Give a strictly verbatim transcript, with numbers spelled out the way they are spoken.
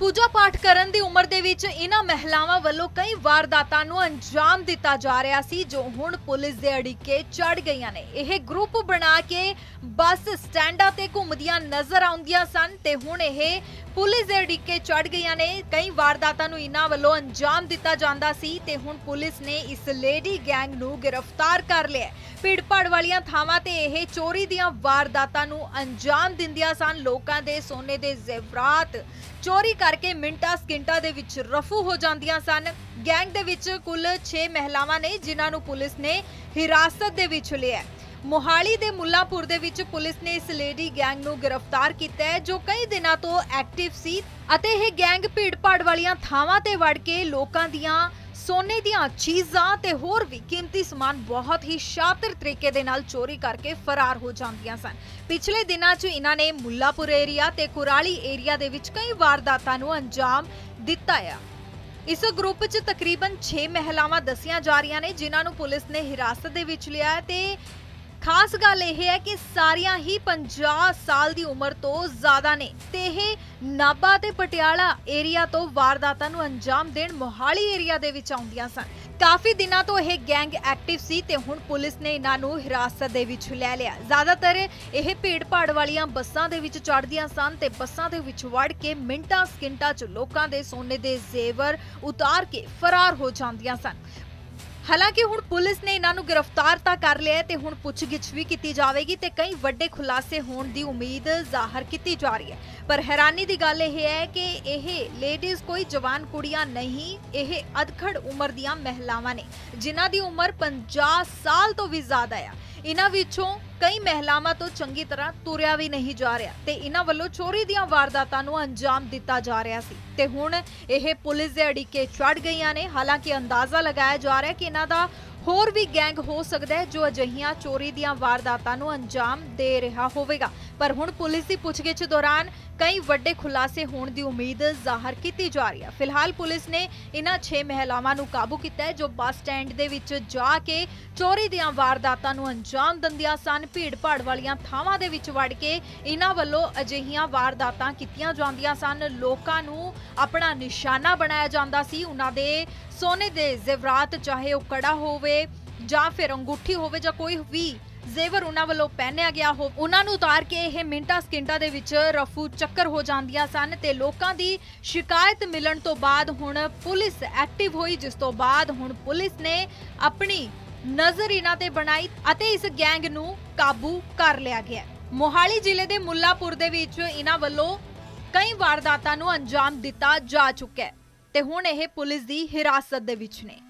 पूजा पाठ करन दी उम्र दे विच इन्हां महिलावां वल्लों कई वारदातां नूं अंजाम दिता जा रहा सी जो हुण पुलिस दे अड़िके चढ़ गईयां ने। यह ग्रुप बना के बस स्टैंडां ते घुमदियां नजर आउंदियां सन ते हुण यह पुलिस दे अड़िके चढ़ गईयां ने। कई वारदातां नूं इन्हां वल्लों अंजाम दिता जांदा सी ते हुण पुलिस ने इस लेडी गैंग नूं गिरफ्तार कर लिया। भीड़ भाड़ वालियां थावां ते यह चोरी दीयां वारदातां नूं अंजाम दिंदियां सन। लोकां दे सोने दे जेवरात चोरी करके मिंटा सकिंटा दे विच रफू हो जांदियां सन। गैंग दे विच कुल छे महिलावां ने जिन्हां नूं पुलिस ने हिरासत दे विच लिया। मोहाली दे मुल्लापुर दे विच पुलिस ने इस लेडी गैंग नूं गिरफ्तार कीता है जो कई दिनां तो एक्टिव सी अते यह गैंग भीड़ भाड़ वालियां थावां ते वड़ के लोकां दियां सोने दियां चीज़ां ते होर भी कीमती समान बहुत ही शातिर तरीके दे नाल चोरी करके फरार हो जांदियां सन। पिछले दिनां च इन्हां ने मुल्लापुर एरिया ते कुराली एरिया दे विच कई वारदातां नूं अंजाम दिता है। इस ग्रुप च तकरीबन छे महिलावां दसियां जा रहीआं ने जिन्हां नूं पुलिस ने हिरासत दे विच लिया है ते खास गल यह है कि सारियां ही पचास साल दी उम्र तो ज्यादा ने ते यह नाभा ते पटियाला एरिया तो वारदातां नूं अंजाम देण मोहाली एरिया दे विच आउंदियां सन। काफी दिनां तो यह गैंग एक्टिव सी ते हुण पुलिस ने इन्हां नूं हिरासत दे विच लै लिया। ज्यादातर यह भीड़ भाड़ वालियां बसां दे विच चढ़दियां सन ते बसां दे विच वड़ के मिंटां सकिंटां च लोकां दे सोने दे जेवर उतार के फरार हो जांदियां सन। हालांकि हुण पुलिस ने इन्हां नूं गिरफ्तार तां कर लिया ते हुण पुछगिछ भी कीती जावेगी ते कई वड्डे खुलासे होण दी उम्मीद जाहिर कीती जा रही है। पर हैरानी दी गल यह है कि यह लेडीज कोई जवान कुड़ियां नहीं, यह अधखड़ उम्र दीयां महिलावां ने जिन्हां दी उम्र पचास साल तो भी ज्यादा है। इन्हां विचों कई महिलावां तो चंगी तरह तुरिया भी नहीं जा रहा ते इन्हां वल्लों चोरी दीयां वारदातां नूं अंजाम दिता जा रहा सी ते हुण यह पुलिस दे अड़िके चढ़ गईयां ने। हालांकि अंदाजा लगाया जा रहा है कि इन्हां दा होर भी गैंग हो सकता है जो अजिहियां चोरी दीयां वारदातां नूं अंजाम दे रहा होवेगा। पर हुण पुलिस की पुछगिछ दौरान कई वड्डे खुलासे होने की उम्मीद जाहिर की जा रही है। फिलहाल पुलिस ने इन्हां छे महिलावां नूं काबू किया है जो बस स्टैंड दे विच जाके चोरी दीयां वारदातां नूं अंजाम दिंदियां सन। भीड़ भाड़ वालियां थावां दे विच वड़ के इन्हां वल्लों अजिहियां वारदातां कीतियां जांदियां सन। लोकां नूं अपना निशाना बनाया जांदा सी। उन्हां दे सोने दे जेवरात चाहे वह कड़ा होवे जां फिर अंगूठी होवे जां कोई भी जेवर उन्हां वल्लों पहनिया गया हो उन्हां नूं उतार के यह मिंटा सकिंटा दे विच रफू चक्कर हो जांदियां सन ते लोकां दी शिकायत मिलण तो बाद हुण पुलिस एक्टिव होई जिस तो बाद हुण पुलिस ने अपनी नज़र इन्हां ते बनाई अते इस गैंग नूं काबू कर लिया गया। मोहाली जिले दे मुल्लापुर दे विच इन्हां वल्लों कई वारदातां नूं अंजाम दिता जा चुका है ते हुण यह पुलिस दी हिरासत दे विच ने।